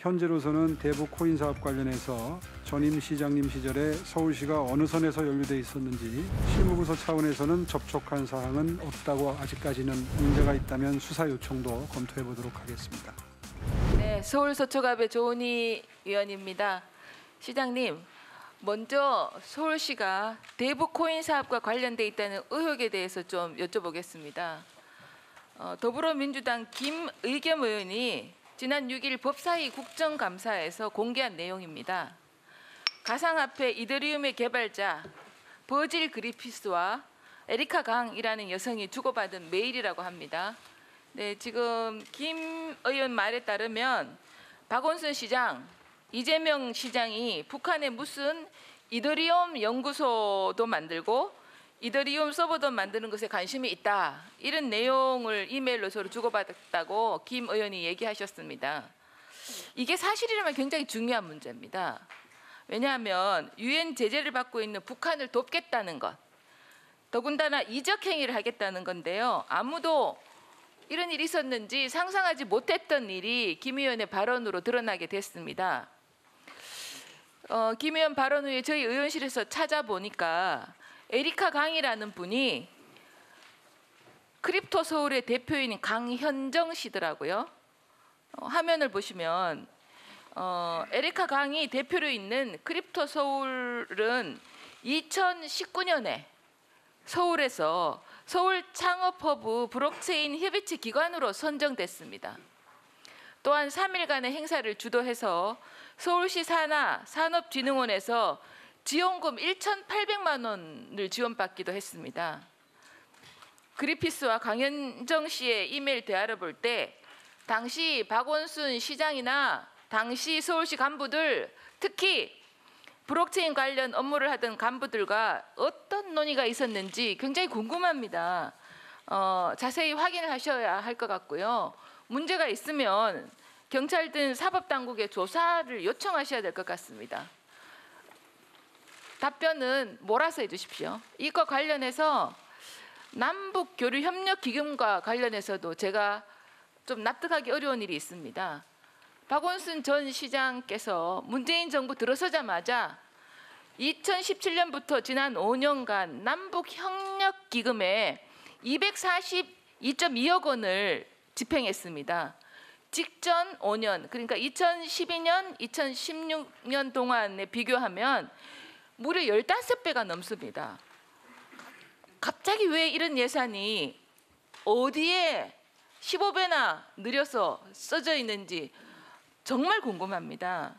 현재로서는 대북 코인 사업 관련해서 전임 시장님 시절에 서울시가 어느 선에서 연루돼 있었는지 실무부서 차원에서는 접촉한 사항은 없다고 아직까지는 문제가 있다면 수사 요청도 검토해 보도록 하겠습니다. 네, 서울서초갑의 조은희 의원입니다. 시장님, 먼저 서울시가 대북 코인 사업과 관련돼 있다는 의혹에 대해서 좀 여쭤보겠습니다. 더불어민주당 김의겸 의원이 지난 6일 법사위 국정감사에서 공개한 내용입니다. 가상화폐 이더리움의 개발자 버질 그리피스와 에리카 강이라는 여성이 주고받은 메일이라고 합니다. 네, 지금 김 의원 말에 따르면 박원순 시장, 이재명 시장이 북한에 무슨 이더리움 연구소도 만들고 이더리움 서버도 만드는 것에 관심이 있다. 이런 내용을 이메일로 서로 주고받았다고 김 의원이 얘기하셨습니다. 이게 사실이라면 굉장히 중요한 문제입니다. 왜냐하면 유엔 제재를 받고 있는 북한을 돕겠다는 것, 더군다나 이적 행위를 하겠다는 건데요. 아무도 이런 일이 있었는지 상상하지 못했던 일이 김 의원의 발언으로 드러나게 됐습니다. 김 의원 발언 후에 저희 의원실에서 찾아보니까 에리카 강이라는 분이 크립토 서울의 대표인 강현정 씨더라고요. 화면을 보시면 에리카 강이 대표로 있는 크립토 서울은 2019년에 서울에서 서울 창업허브 블록체인 협의체 기관으로 선정됐습니다. 또한 3일간의 행사를 주도해서 서울시 산하 산업진흥원에서 지원금 1,800만 원을 지원받기도 했습니다. 그리피스와 강현정 씨의 이메일 대화를 볼 때 당시 박원순 시장이나 당시 서울시 간부들, 특히 블록체인 관련 업무를 하던 간부들과 어떤 논의가 있었는지 굉장히 궁금합니다. 자세히 확인을 하셔야 할 것 같고요. 문제가 있으면 경찰 등 사법당국에 조사를 요청하셔야 될 것 같습니다. 답변은 몰아서 해주십시오. 이거 관련해서 남북교류협력기금과 관련해서도 제가 좀 납득하기 어려운 일이 있습니다. 박원순 전 시장께서 문재인 정부 들어서자마자 2017년부터 지난 5년간 남북협력기금에 242.2억 원을 집행했습니다. 직전 5년, 그러니까 2012년, 2016년 동안에 비교하면 무려 15배가 넘습니다. 갑자기 왜 이런 예산이 어디에 15배나 늘려서 써져 있는지 정말 궁금합니다.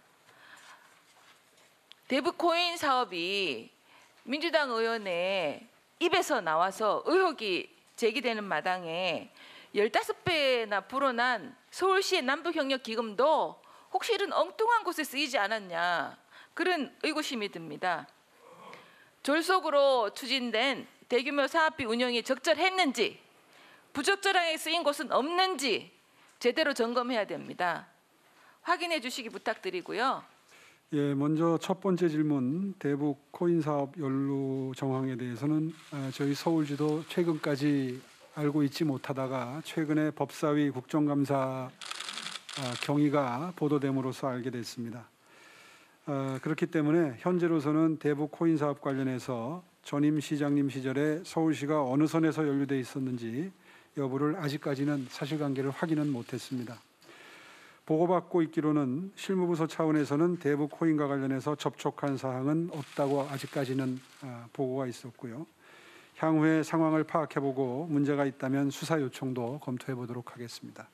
대북 코인 사업이 민주당 의원의 입에서 나와서 의혹이 제기되는 마당에 15배나 불어난 서울시의 남북협력기금도 혹시 이런 엉뚱한 곳에 쓰이지 않았냐, 그런 의구심이 듭니다. 졸속으로 추진된 대규모 사업비 운영이 적절했는지, 부적절하게 쓰인 곳은 없는지 제대로 점검해야 됩니다. 확인해 주시기 부탁드리고요. 예, 먼저 첫 번째 질문, 대북 코인 사업 연루 정황에 대해서는 저희 서울지도 최근까지 알고 있지 못하다가 최근에 법사위 국정감사 경위가 보도됨으로써 알게 됐습니다. 그렇기 때문에 현재로서는 대북 코인 사업 관련해서 전임 시장님 시절에 서울시가 어느 선에서 연루돼 있었는지 여부를 아직까지는 사실관계를 확인은 못했습니다. 보고받고 있기로는 실무부서 차원에서는 대북 코인과 관련해서 접촉한 사항은 없다고 아직까지는 보고가 있었고요. 향후에 상황을 파악해보고 문제가 있다면 수사 요청도 검토해 보도록 하겠습니다.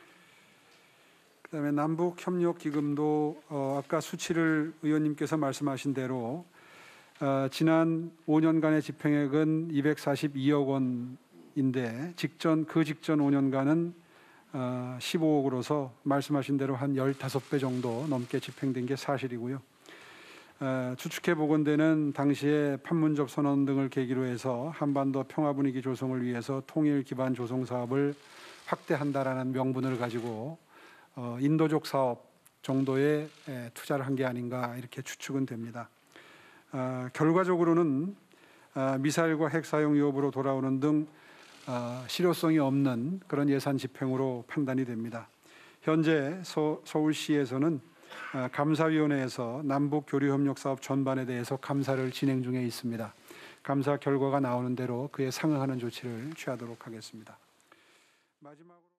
그다음에 남북협력기금도 아까 수치를 의원님께서 말씀하신 대로 지난 5년간의 집행액은 242억 원인데 그 직전 5년간은 15억으로서 말씀하신 대로 한 15배 정도 넘게 집행된 게 사실이고요. 추측해 보건대는 당시에 판문점 선언 등을 계기로 해서 한반도 평화 분위기 조성을 위해서 통일 기반 조성 사업을 확대한다라는 명분을 가지고 인도적 사업 정도의 투자를 한 게 아닌가 이렇게 추측은 됩니다. 결과적으로는 미사일과 핵 사용 여부로 돌아오는 등 실효성이 없는 그런 예산 집행으로 판단이 됩니다. 현재 서울시에서는 감사위원회에서 남북 교류 협력 사업 전반에 대해서 감사를 진행 중에 있습니다. 감사 결과가 나오는 대로 그에 상응하는 조치를 취하도록 하겠습니다. 마지막으로